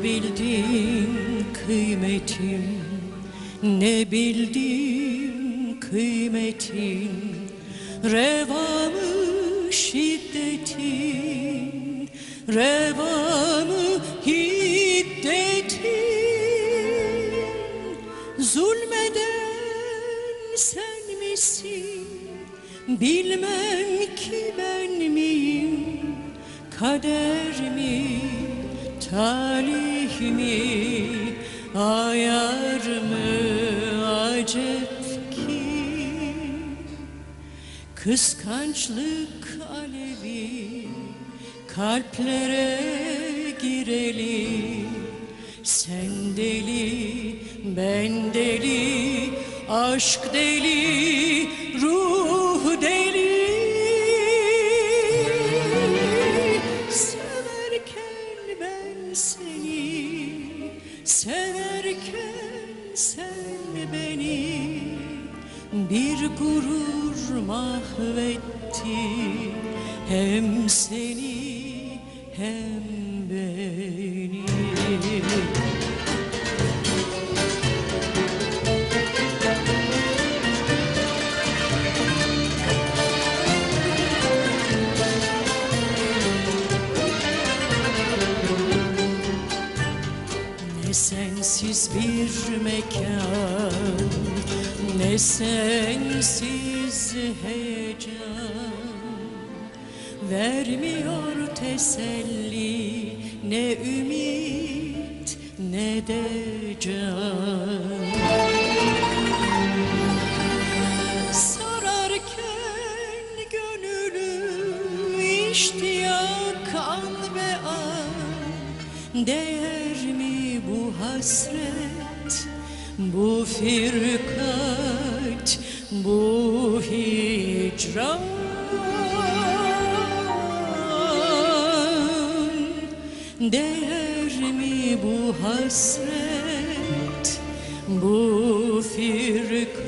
bildim kıymetim, ne bildim kıymetin, reva mı şiddetin, reva mı hiddetin? Zulmeden sen misin, bilmem ki ben miyim? Kader mi, talih mi, ayar mı, acep kim? Kıskançlık alevi kalplere gireli, sen deli, ben deli, aşk deli, ruh deli. Severken ben seni, severken sen beni, bir gurur mahvetti, hem seni hem beni. Ne sensiz bir mekan, ne sensiz heyecan, vermiyor teselli, ne ümit ne de can. Sararken gönlü iştiyak an ve an, değer mi bu hasret, bu firkat, bu hicran? Değer mi bu hasret, bu firkat?